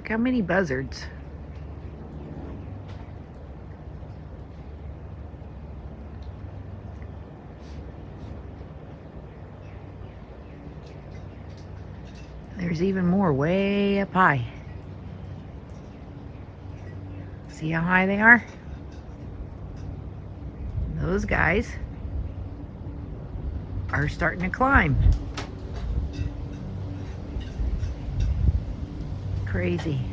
Look how many buzzards. There's even more way up high. See how high they are? Those guys are starting to climb. Crazy.